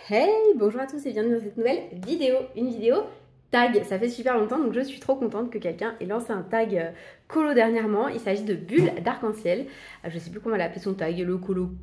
Hey, bonjour à tous et bienvenue dans cette nouvelle vidéo. Une vidéo tag, ça fait super longtemps donc je suis trop contente que quelqu'un ait lancé un tag colo dernièrement. Il s'agit de Bulle d'arc-en-ciel. Je sais plus comment elle a appelé son tag, le colo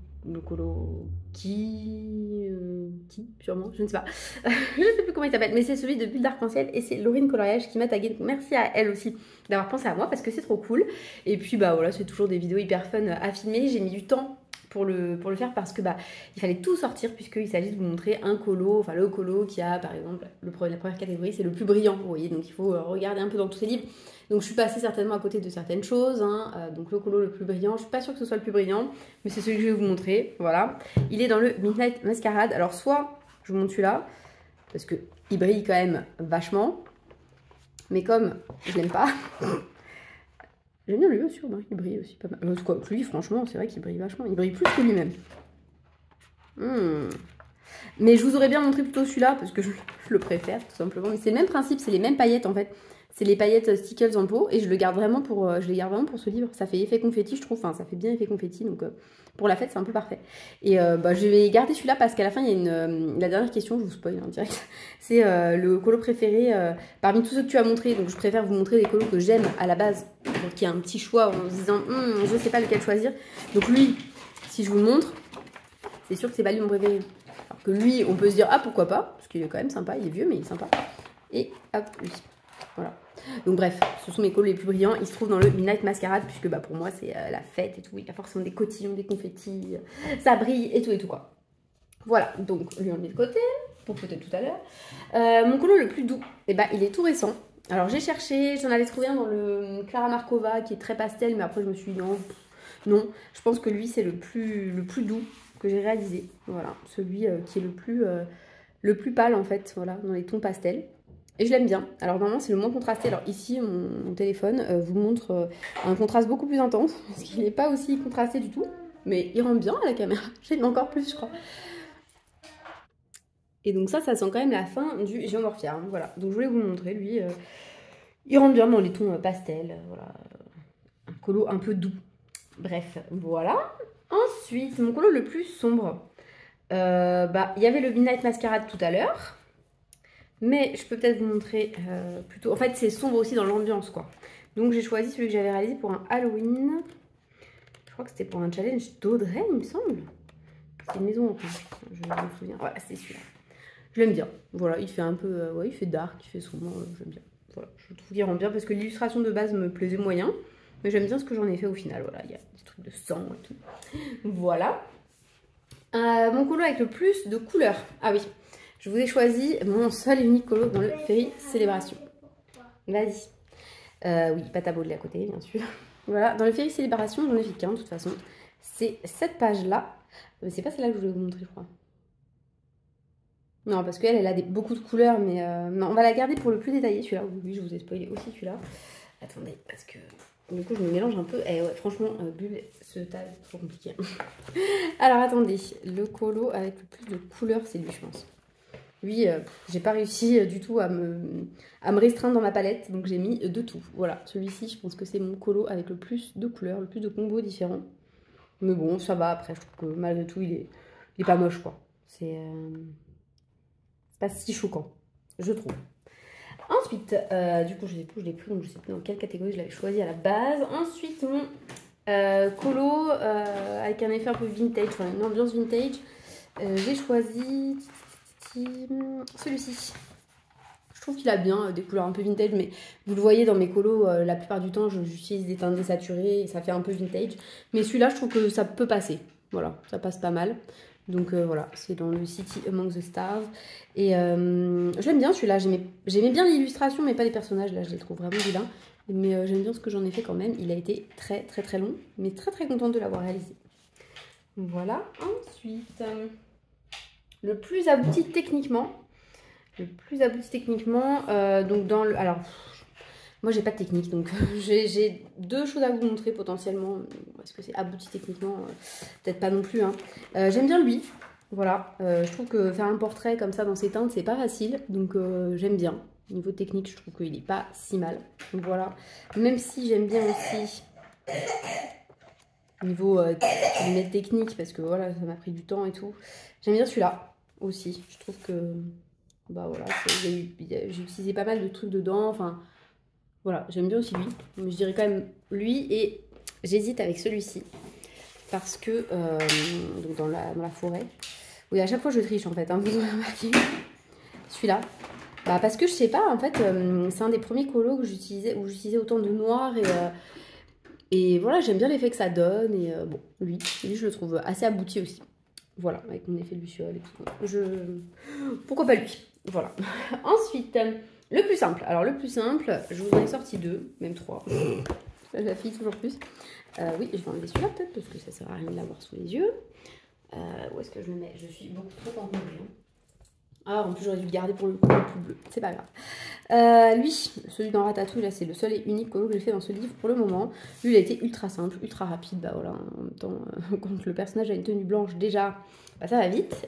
qui sûrement, je ne sais pas. Je ne sais plus comment il s'appelle, mais c'est celui de Bulle d'arc-en-ciel et c'est Laurine Coloriage qui m'a tagué. Donc merci à elle aussi d'avoir pensé à moi parce que c'est trop cool. Et puis bah voilà, c'est toujours des vidéos hyper fun à filmer. J'ai mis du temps pour le faire parce que il fallait tout sortir puisqu'il s'agit de vous montrer un colo, enfin le colo qui a par exemple la première catégorie c'est le plus brillant, vous voyez, donc il faut regarder un peu dans tous ces livres. Donc je suis passée certainement à côté de certaines choses, hein. Donc le colo le plus brillant, je suis pas sûre que ce soit le plus brillant, mais c'est celui que je vais vous montrer, voilà. Il est dans le Midnight Masquerade, alors soit je vous montre celui-là, parce que il brille quand même vachement, mais comme je l'aime pas... J'aime bien lui aussi, il brille aussi pas mal. Quoi, lui, franchement, c'est vrai qu'il brille vachement. Il brille plus que lui-même. Mais je vous aurais bien montré plutôt celui-là, parce que je le préfère, tout simplement. Mais c'est le même principe, c'est les mêmes paillettes, en fait. C'est les paillettes Stickles en pot, et je les garde vraiment pour ce livre. Ça fait effet confetti, je trouve. Enfin, ça fait bien effet confetti, donc pour la fête, c'est un peu parfait. Et je vais garder celui-là, parce qu'à la fin, il y a la dernière question, je vous spoil en direct. C'est le colo préféré parmi tous ceux que tu as montrés. Donc, je préfère vous montrer des colos que j'aime à la base, pour qu'il y ait un petit choix en se disant, je sais pas lequel choisir. Donc, lui, si je vous le montre, c'est sûr que c'est pas lui mon préféré. Alors que lui, on peut se dire, ah pourquoi pas, parce qu'il est quand même sympa, il est vieux, mais il est sympa. Et hop, lui. Voilà. Donc bref, ce sont mes colos les plus brillants. Ils se trouvent dans le Midnight Masquerade, puisque pour moi, c'est la fête et tout. Il y a forcément des cotillons, des confettis, ça brille et tout quoi. Voilà, donc lui on le met de côté, pour peut-être tout à l'heure. Mon colo le plus doux, il est tout récent. Alors j'ai cherché, j'en avais trouvé un dans le Clara Markova qui est très pastel, mais après je me suis dit non, je pense que lui c'est le plus doux que j'ai réalisé. Voilà, celui qui est le plus pâle en fait, voilà, dans les tons pastels. Et je l'aime bien. Alors normalement c'est le moins contrasté. Alors ici mon téléphone vous montre un contraste beaucoup plus intense, parce qu'il n'est pas aussi contrasté du tout. Mais il rend bien à la caméra. J'aime encore plus je crois. Et donc ça sent quand même la fin du Geomorphia. Hein, voilà. Donc je voulais vous le montrer. Lui, il rentre bien dans les tons pastels. Voilà. Un colo un peu doux. Bref, voilà. Ensuite, mon colo le plus sombre. Il y avait le Midnight Masquerade tout à l'heure. Mais je peux peut-être vous montrer plutôt... En fait, c'est sombre aussi dans l'ambiance, quoi. Donc j'ai choisi celui que j'avais réalisé pour un Halloween. Je crois que c'était pour un challenge d'Audrey, il me semble. C'est une maison en plus, je me souviens. Voilà, c'est celui-là. Je l'aime bien. Voilà, il fait un peu... il fait dark, il fait sombre, j'aime bien. Voilà, je trouve qu'il rend bien parce que l'illustration de base me plaisait moyen. Mais j'aime bien ce que j'en ai fait au final. Voilà, il y a des trucs de sang et tout. Voilà. Mon colo avec le plus de couleurs. Ah oui, je vous ai choisi mon seul et unique colo dans le Fairy Célébration. Vas-y. Oui, pas ta de à côté, bien sûr. Voilà, dans le Fairy Célébration, j'en ai fait qu'un de toute façon. C'est cette page-là. Mais c'est pas celle-là que je voulais vous montrer, je crois. Non, parce qu'elle, elle a beaucoup de couleurs, mais non, on va la garder pour le plus détaillé, celui-là. Oui, je vous ai spoilé aussi celui-là. Attendez, parce que du coup, je me mélange un peu. Et ouais, franchement, Bulle, ce tas, c'est trop compliqué. Alors, attendez, le colo avec le plus de couleurs, c'est lui, je pense. Lui, j'ai pas réussi du tout à me restreindre dans ma palette, donc j'ai mis de tout. Voilà, celui-ci, je pense que c'est mon colo avec le plus de couleurs, le plus de combos différents. Mais bon, ça va, après, je trouve que malgré tout, il est pas moche, quoi. C'est pas si choquant, je trouve. Ensuite, du coup, je l'ai plus, donc je sais plus dans quelle catégorie je l'avais choisi à la base. Ensuite, mon colo avec un effet un peu vintage, enfin une ambiance vintage. J'ai choisi celui-ci. Je trouve qu'il a bien des couleurs un peu vintage, mais vous le voyez dans mes colos, la plupart du temps, j'utilise des teintes désaturées et ça fait un peu vintage. Mais celui-là, je trouve que ça peut passer. Voilà, ça passe pas mal. Donc voilà, c'est dans le City Among the Stars. Et j'aime bien celui-là. J'aimais bien l'illustration, mais pas les personnages. Là, je les trouve vraiment vilains. Mais j'aime bien ce que j'en ai fait quand même. Il a été très très très long, mais très très contente de l'avoir réalisé. Voilà. Ensuite, le plus abouti techniquement. Donc dans le... Alors, moi j'ai pas de technique, donc j'ai deux choses à vous montrer potentiellement. Est-ce que c'est abouti techniquement? Peut-être pas non plus. Hein. J'aime bien lui, voilà. Je trouve que faire un portrait comme ça dans ces teintes, c'est pas facile, donc j'aime bien. Niveau technique, je trouve qu'il est pas si mal. Donc voilà. Même si j'aime bien aussi niveau technique, parce que voilà, ça m'a pris du temps et tout. J'aime bien celui-là. aussi. Je trouve que, bah voilà, j'ai utilisé pas mal de trucs dedans. Enfin, voilà, j'aime bien aussi lui. Mais je dirais quand même lui et j'hésite avec celui-ci. Parce que, donc dans la forêt. Oui, à chaque fois je triche en fait, hein, vous avez remarqué. Celui-là. Bah, parce que je sais pas, en fait, c'est un des premiers colos que j'utilisais, où j'utilisais autant de noir et voilà, j'aime bien l'effet que ça donne. Et bon, lui, je le trouve assez abouti aussi. Voilà, avec mon effet luciole et tout. Pourquoi pas lui? Voilà. Ensuite, le plus simple. Alors, le plus simple, je vous en ai sorti 2, même 3. La fille toujours plus. Oui, je vais enlever celui-là peut-être, parce que ça sert à rien de l'avoir sous les yeux. Où est-ce que je le mets? Je suis beaucoup trop encombrée. Ah, en plus, j'aurais dû le garder pour le plus bleu. C'est pas grave. Lui, celui dans Ratatouille, là, c'est le seul et unique colo que j'ai fait dans ce livre pour le moment. Lui, il a été ultra simple, ultra rapide. Bah voilà, en même temps, quand le personnage a une tenue blanche, déjà, bah, ça va vite.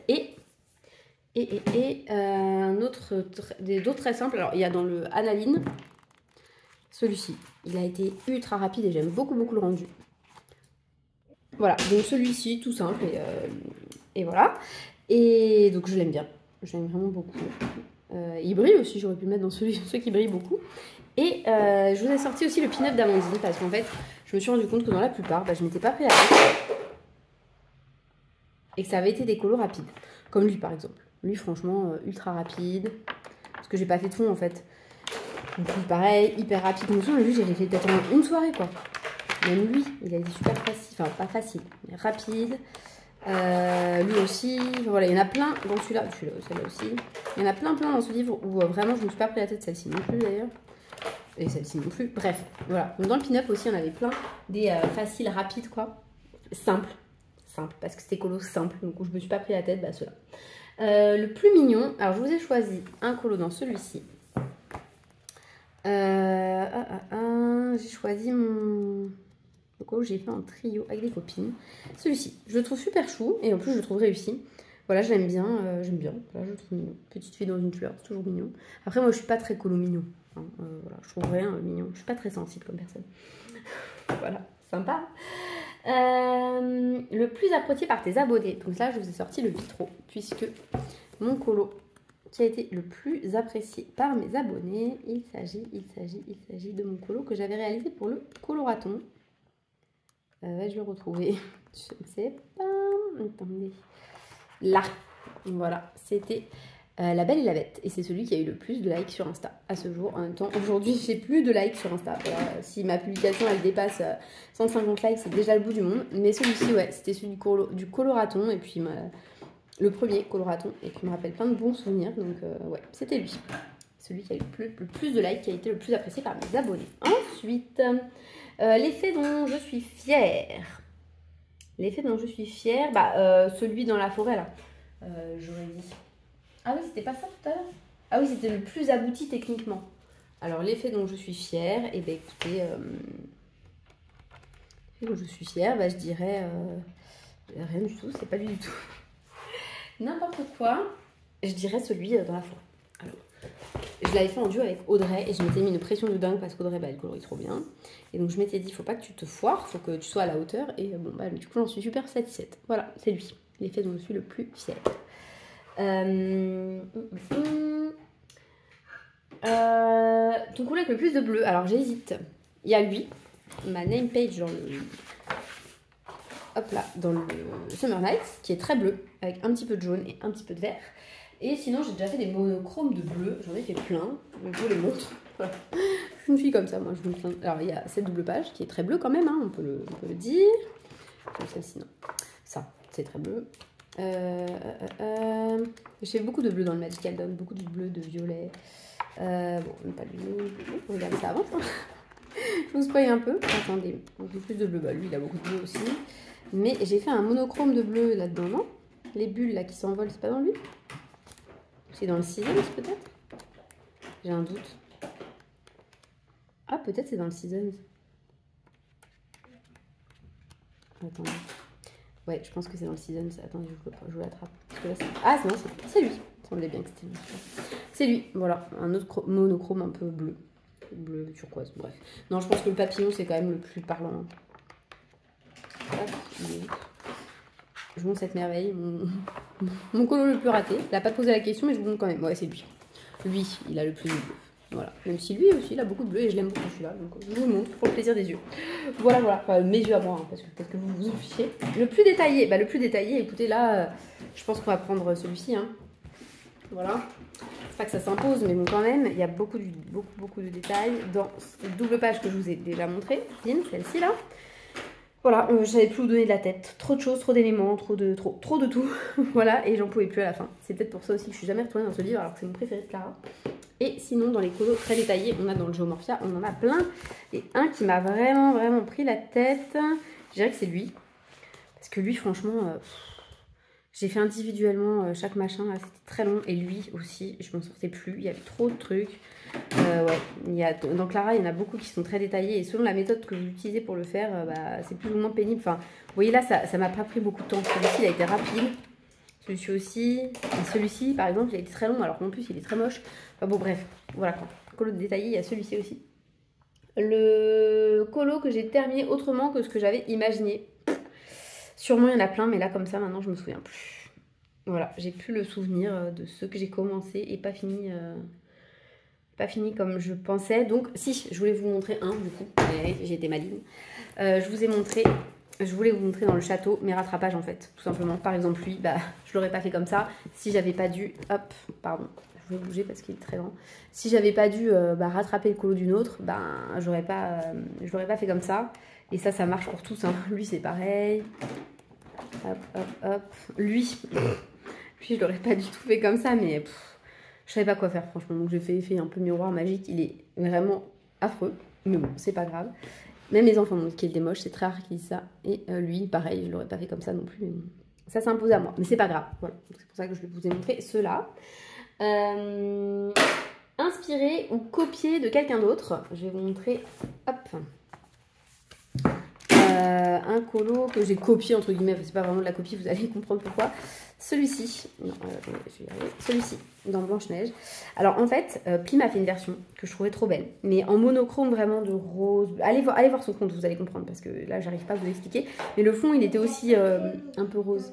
D'autres très simples. Alors, il y a dans le Analine, celui-ci. Il a été ultra rapide et j'aime beaucoup, beaucoup le rendu. Voilà, donc celui-ci, tout simple. Et voilà. Et donc, je l'aime bien. Je l'aime vraiment beaucoup. Il brille aussi, j'aurais pu le mettre dans ceux qui brillent beaucoup. Et je vous ai sorti aussi le pin-up d'Amandine parce qu'en fait, je me suis rendu compte que dans la plupart, bah, je m'étais pas pris la tête. Et que ça avait été des colos rapides. Comme lui par exemple. Lui, franchement, ultra rapide. Parce que j'ai pas fait de fond en fait. Donc lui, pareil, hyper rapide. Donc lui, j'ai fait peut-être en une soirée quoi. Même lui, il a été super facile. Enfin, pas facile, mais rapide. Lui aussi, voilà, il y en a plein dans celui-là aussi. Il y en a plein dans ce livre où vraiment je ne me suis pas pris la tête, celle-ci non plus d'ailleurs. Et celle-ci non plus. Bref, voilà. Donc dans le pin-up aussi, on avait plein des faciles, rapides quoi. Simple, parce que c'était colo simple, donc où je me suis pas pris la tête, bah ceux-là. Le plus mignon, alors je vous ai choisi un colo dans celui-ci. J'ai choisi mon... Donc j'ai fait un trio avec des copines. Celui-ci, je le trouve super chou et en plus je le trouve réussi. Voilà, j'aime bien. Voilà, je le trouve mignon. Petite fille dans une fleur, c'est toujours mignon. Après, moi je suis pas très colo mignon. Hein, voilà, je trouve rien mignon. Je suis pas très sensible comme personne. Voilà, sympa. Le plus apprécié par tes abonnés. Donc là, je vous ai sorti le Vitro, puisque mon colo qui a été le plus apprécié par mes abonnés, il s'agit de mon colo que j'avais réalisé pour le coloraton. Vais-je le retrouver? Je ne sais pas. Attendez. Là. Voilà. C'était La Belle et la Bête. Et c'est celui qui a eu le plus de likes sur Insta à ce jour. En même temps, aujourd'hui, j'ai plus de likes sur Insta. Si ma publication, elle dépasse 150 likes, c'est déjà le bout du monde. Mais celui-ci, ouais, c'était celui du coloraton. Et puis, le premier coloraton. Et qui me rappelle plein de bons souvenirs. Donc, ouais, c'était lui. Celui qui a eu le plus de likes, qui a été le plus apprécié par mes abonnés. Ensuite... l'effet dont je suis fière. L'effet dont je suis fière, bah, celui dans la forêt, là. J'aurais dit. Ah oui, c'était pas ça tout à l'heure? Ah oui, c'était le plus abouti techniquement. Alors, l'effet dont je suis fière, et eh bien écoutez, l'effet dont je suis fière, bah, je dirais rien du tout, c'est pas lui du tout. N'importe quoi, je dirais celui dans la forêt. Alors, je l'avais fait en duo avec Audrey et je m'étais mis une pression de dingue parce qu'Audrey, bah, elle colorie trop bien. Et donc je m'étais dit, faut pas que tu te foires, faut que tu sois à la hauteur. Et bon, bah, du coup, j'en suis super satisfaite. Voilà, c'est lui, l'effet dont je suis le plus fière. Ton colo avec le plus de bleu, alors j'hésite. Il y a lui, ma name page dans le... Hop là, dans le Summer Nights, qui est très bleu, avec un petit peu de jaune et un petit peu de vert. Et sinon, j'ai déjà fait des monochromes de bleu. J'en ai fait plein. Donc, je vous les montre. Voilà. Je suis une fille comme ça, moi. Alors, il y a cette double page qui est très bleue quand même, hein, on peut le dire. Comme celle-ci, non. Ça, c'est très bleu. J'ai fait beaucoup de bleu dans le Magical Dawn. Beaucoup de bleu, de violet. Bon, pas de bleu. Regardez, ça avance. Hein. Je vous spoil un peu. Attendez. Donc, plus de bleu. Bah, lui, il a beaucoup de bleu aussi. Mais j'ai fait un monochrome de bleu là-dedans, non? Les bulles là qui s'envolent, c'est pas dans lui? C'est dans le Seasons peut-être? J'ai un doute. Ah, peut-être c'est dans le Seasons. Attendez. Ouais, je pense que c'est dans le Seasons. Attendez, je vous l'attrape. Ah, non, c'est lui. Il semblait bien que c'était lui. C'est lui, voilà. Un autre monochrome un peu bleu. Bleu turquoise, bref. Non, je pense que le papillon, c'est quand même le plus parlant. Je vous montre cette merveille, mon colo le plus raté. Il n'a pas posé la question, mais je vous montre quand même. Ouais, c'est lui. Lui, il a le plus de bleu. Voilà. Même si lui aussi, il a beaucoup de bleu et je l'aime beaucoup celui-là. Donc je vous le montre pour le plaisir des yeux. Voilà, voilà. Enfin, mes yeux à moi, hein, parce que peut-être que vous vous en fichez. Le plus détaillé, bah le plus détaillé, écoutez, là, je pense qu'on va prendre celui-ci. Hein. Voilà. C'est pas que ça s'impose, mais bon, quand même, il y a beaucoup de détails dans cette double page que je vous ai déjà montré. Celle-ci là. Voilà, je savais plus où donner de la tête. Trop de choses, trop d'éléments, trop de tout. Voilà, et j'en pouvais plus à la fin. C'est peut-être pour ça aussi que je suis jamais retournée dans ce livre, alors que c'est mon préféré de Clara. Et sinon, dans les colos très détaillés, on a dans le Geomorphia, on en a plein. Et un qui m'a vraiment pris la tête, je dirais que c'est lui. Parce que lui, franchement, j'ai fait individuellement chaque machin, c'était très long. Et lui aussi, je m'en sortais plus, il y avait trop de trucs. Ouais, dans Clara, il y en a beaucoup qui sont très détaillés et selon la méthode que vous utilisez pour le faire, c'est plus ou moins pénible. Enfin, vous voyez là, ça m'a pas pris beaucoup de temps. Celui-ci, il a été rapide. Celui-ci aussi. Et celui-ci, par exemple, il a été très long alors qu'en plus, il est très moche. Enfin bon, bref, voilà quoi. Colo détaillé, il y a celui-ci aussi. Le colo que j'ai terminé autrement que ce que j'avais imaginé. Sûrement, il y en a plein, mais là, comme ça, maintenant, je me souviens plus. Voilà, j'ai plus le souvenir de ceux que j'ai commencé et pas fini... Pas fini comme je pensais. Donc, si, je voulais vous montrer un, du coup. J'ai été maligne. Je voulais vous montrer dans le château mes rattrapages, en fait. Tout simplement. Par exemple, lui, bah, je l'aurais pas fait comme ça. Si j'avais pas dû... Hop, pardon. Je vais bouger parce qu'il est très grand. Si j'avais pas dû rattraper le colo d'une autre, ben, je l'aurais pas fait comme ça. Et ça marche pour tous. Hein. Lui, c'est pareil. Hop, hop, hop. Lui, je l'aurais pas du tout fait comme ça, mais... Je savais pas quoi faire franchement, donc j'ai fait effet un peu miroir magique. Il est vraiment affreux, mais bon, c'est pas grave. Même les enfants m'ont dit qu'il était moche, c'est très rare qu'ils disent ça. Et lui, pareil, je l'aurais pas fait comme ça non plus. Mais bon, ça s'impose à moi, mais c'est pas grave. Voilà, c'est pour ça que je vous ai montré ceux-là. Inspiré ou copié de quelqu'un d'autre. Je vais vous montrer, hop, un colo que j'ai copié entre guillemets. C'est pas vraiment de la copie, vous allez comprendre pourquoi. Celui-ci, non, celui-ci, dans Blanche-Neige. Alors en fait, Pli m'a fait une version que je trouvais trop belle, mais en monochrome vraiment de rose. Allez voir son compte, vous allez comprendre, parce que là, j'arrive pas à vous l'expliquer. Mais le fond, il était aussi un peu rose.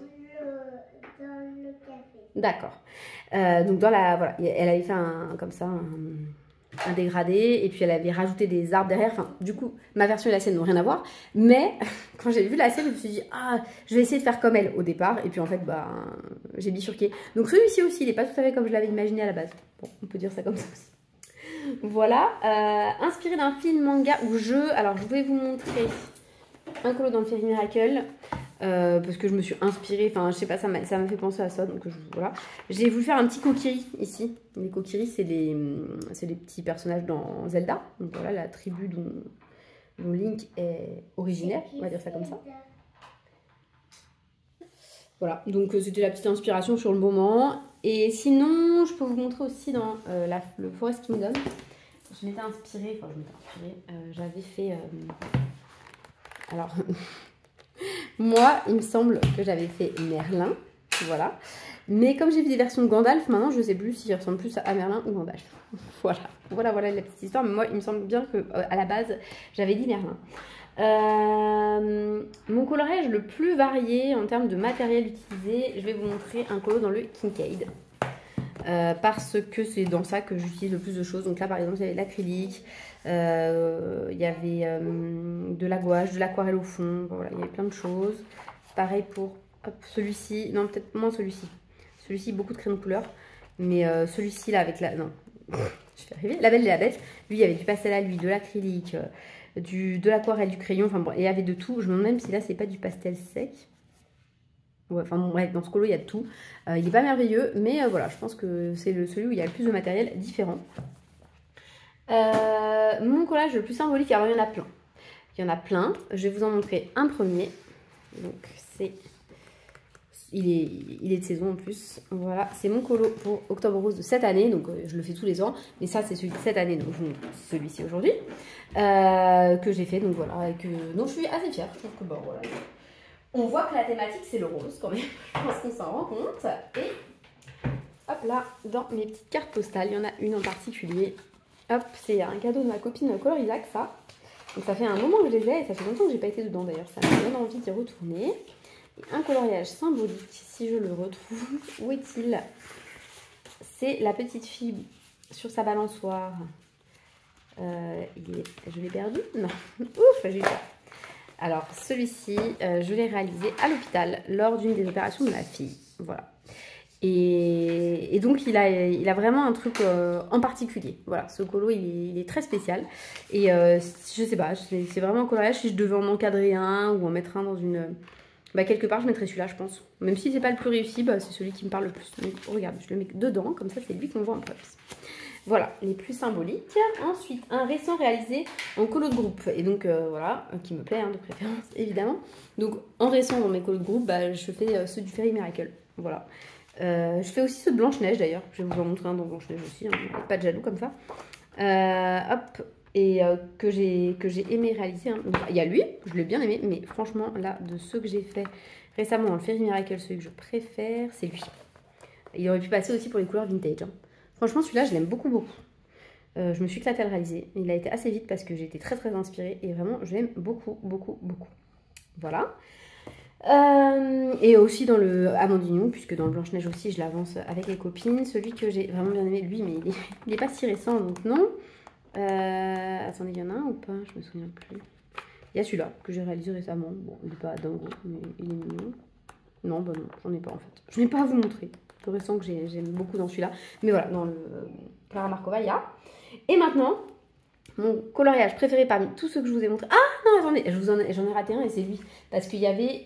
D'accord. Donc dans la, voilà, elle avait fait comme ça, un dégradé, et puis elle avait rajouté des arbres derrière. Enfin, du coup, ma version et la sienne n'ont rien à voir. Mais quand j'ai vu la sienne, je me suis dit, ah, je vais essayer de faire comme elle au départ. Et puis en fait, bah, j'ai bifurqué. Donc celui-ci aussi, il n'est pas tout à fait comme je l'avais imaginé à la base. Bon, on peut dire ça comme ça aussi. Voilà. Inspiré d'un film, manga ou jeu. Alors, je vais vous montrer un colo dans le Fairy Miracle. Parce que je me suis inspirée, enfin je sais pas, ça m'a fait penser à ça, donc voilà. J'ai voulu faire un petit Kokiri ici. Les Kokiri, c'est les petits personnages dans Zelda. Donc voilà, la tribu dont Link est originaire, on va dire ça comme ça. Voilà, donc c'était la petite inspiration sur le moment. Et sinon, je peux vous montrer aussi dans le Forest Kingdom. Je m'étais inspirée, j'avais fait... alors... Moi, il me semble que j'avais fait Merlin, voilà. Mais comme j'ai vu des versions de Gandalf, maintenant je ne sais plus s'il ressemble plus à Merlin ou Gandalf. Voilà la petite histoire. Mais moi, il me semble bien que à la base, j'avais dit Merlin. Mon coloriage le plus varié en termes de matériel utilisé, je vais vous montrer un colo dans le Kincaid. Parce que c'est dans ça que j'utilise le plus de choses. Donc là, par exemple, il y avait de l'acrylique. Il y avait de la gouache, de l'aquarelle au fond, voilà, il y avait plein de choses. Pareil pour celui-ci, non peut-être moins celui-ci. Celui-ci, beaucoup de crayons de couleur, mais celui-ci là avec la... Non, je vais arriver. La Belle et la Bête, lui il y avait du pastel à l'huile, de l'acrylique, de l'aquarelle, du crayon, enfin bon, il y avait de tout. Je me demande même si là c'est pas du pastel sec. Ouais, enfin bon, bref, dans ce colo il y a de tout. Il n'est pas merveilleux, mais voilà, je pense que c'est celui où il y a le plus de matériel différent. Mon collage le plus symbolique, alors il y en a plein. Il y en a plein. Je vais vous en montrer un premier. Donc c'est... Il est de saison en plus. Voilà, c'est mon colo pour Octobre Rose de cette année. Donc je le fais tous les ans. Mais ça, c'est celui de cette année. Donc je vous montre celui-ci aujourd'hui. Que j'ai fait. Donc voilà. Donc je suis assez fière. Je trouve que bon, voilà. On voit que la thématique, c'est le rose quand même. Je pense qu'on s'en rend compte. Et hop là, dans mes petites cartes postales, il y en a une en particulier. Hop, c'est un cadeau de ma copine Colorisac, ça. Donc ça fait un moment que je les ai et ça fait longtemps que j'ai pas été dedans d'ailleurs. Ça me donne envie d'y retourner. Et un coloriage symbolique, si je le retrouve, où est-il? C'est la petite fille sur sa balançoire. Je l'ai perdu? Non. Ouf, j'ai eu peur. Alors, celui-ci, je l'ai réalisé à l'hôpital lors d'une des opérations de ma fille. Voilà. Et donc, il a vraiment un truc en particulier. Voilà, ce colo, il est très spécial. Et je sais pas, c'est vraiment un coloriage. Si je devais en encadrer un ou en mettre un dans une... Bah, quelque part, je mettrais celui-là, je pense. Même si c'est pas le plus réussi, bah, c'est celui qui me parle le plus. Donc, regarde, je le mets dedans, comme ça, c'est lui qu'on voit en plus. Voilà, les plus symboliques. Ensuite, un récent réalisé en colo de groupe. Et donc, voilà, qui me plaît, hein, de préférence, évidemment. Donc, en récent, dans mes colos de groupe, bah, je fais ceux du Fairy Miracle. Voilà. Je fais aussi ceux de Blanche-Neige, d'ailleurs. Je vais vous en montrer un dans Blanche-Neige aussi. Hein, pas de jaloux comme ça. Hop. Et que j'ai aimé réaliser. Hein. Il y a lui, je l'ai bien aimé. Mais franchement, là, de ceux que j'ai fait récemment dans le Fairy Miracle, celui que je préfère, c'est lui. Il aurait pu passer aussi pour les couleurs vintage. Hein. Franchement, celui-là, je l'aime beaucoup, beaucoup. Je me suis éclatée à le réaliser. Il a été assez vite parce que j'ai été très, très inspirée. Et vraiment, je l'aime beaucoup, beaucoup, beaucoup. Voilà. Et aussi dans le Amandignon, puisque dans le Blanche-Neige aussi, je l'avance avec les copines. Celui que j'ai vraiment bien aimé, lui, mais il est pas si récent, donc non. Attendez, il y en a un ou pas? Je me souviens plus. Il y a celui-là que j'ai réalisé récemment. Bon, il n'est pas dingue, mais il est mignon. Non, bah non, j'en ai pas en fait. Je n'ai pas à vous montrer. Le récent que j'aime beaucoup dans celui-là. Mais voilà, dans le Clara Markova, il y a. Et maintenant, mon coloriage préféré parmi tous ceux que je vous ai montrés. Ah non, attendez, j'en ai raté un et c'est lui. Parce qu'il y avait...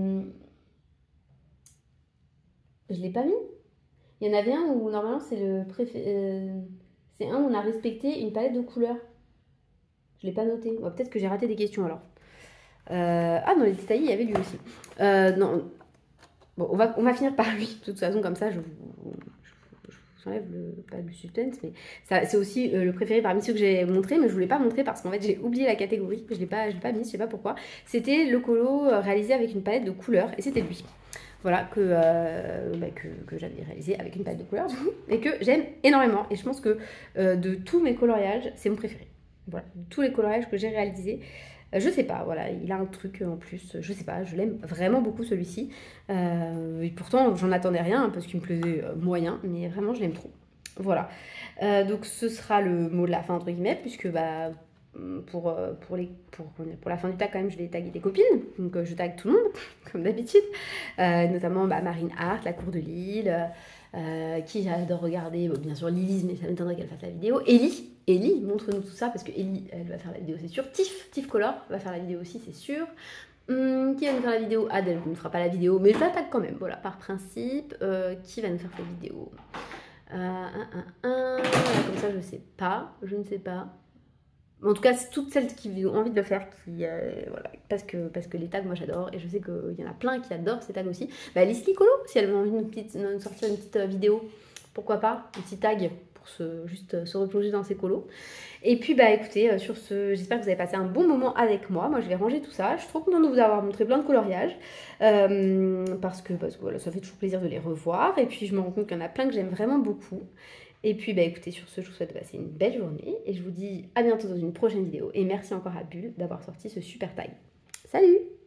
Je ne l'ai pas mis. Il y en avait un où normalement c'est le préféré... c'est un où on a respecté une palette de couleurs. Je ne l'ai pas noté. Bon, peut-être que j'ai raté des questions alors. Ah, dans les détails, il y avait lui aussi. Non. Bon, on va finir par lui. De toute façon, comme ça, je vous enlève pas le suspense, mais c'est aussi le préféré parmi ceux que j'ai montré, mais je ne voulais pas montrer parce qu'en fait, j'ai oublié la catégorie. Je ne l'ai pas mis, je ne sais pas pourquoi. C'était le colo réalisé avec une palette de couleurs, et c'était lui. Voilà, que j'avais réalisé avec une palette de couleurs, et que j'aime énormément. Et je pense que de tous mes coloriages, c'est mon préféré. Voilà, de tous les coloriages que j'ai réalisés, je sais pas, voilà, il a un truc en plus, je sais pas, je l'aime vraiment beaucoup celui-ci. Et pourtant, j'en attendais rien parce qu'il me plaisait moyen, mais vraiment, je l'aime trop. Voilà, donc ce sera le mot de la fin, entre guillemets, puisque bah, pour la fin du tag, quand même, je vais taguer des copines, donc je tague tout le monde, comme d'habitude, notamment bah, Marine Hart, La Cour de Lille. Qui j'adore regarder, bon, bien sûr Lilise, mais ça m'étonnerait qu'elle fasse la vidéo. Ellie, montre-nous tout ça parce que Ellie, elle va faire la vidéo, c'est sûr. Tiff Color va faire la vidéo aussi, c'est sûr. Qui va nous faire la vidéo? Adèle ne fera pas la vidéo, mais je l'attaque quand même, voilà, par principe. Qui va nous faire cette vidéo? Voilà, comme ça, je ne sais pas. En tout cas, c'est toutes celles qui ont envie de le faire, voilà, parce que les tags, moi j'adore, et je sais qu'il y en a plein qui adorent ces tags aussi. Bah, Leslie Colo, si elle a envie de sortir une petite vidéo, pourquoi pas, un petit tag pour juste se replonger dans ses colos. Et puis, bah écoutez, sur ce, j'espère que vous avez passé un bon moment avec moi. Moi, je vais ranger tout ça. Je suis trop contente de vous avoir montré plein de coloriages, parce que voilà, ça fait toujours plaisir de les revoir. Et puis, je me rends compte qu'il y en a plein que j'aime vraiment beaucoup. Et puis, bah écoutez, sur ce, je vous souhaite de passer une belle journée. Et je vous dis à bientôt dans une prochaine vidéo. Et merci encore à Bulle d'avoir sorti ce super tag. Salut!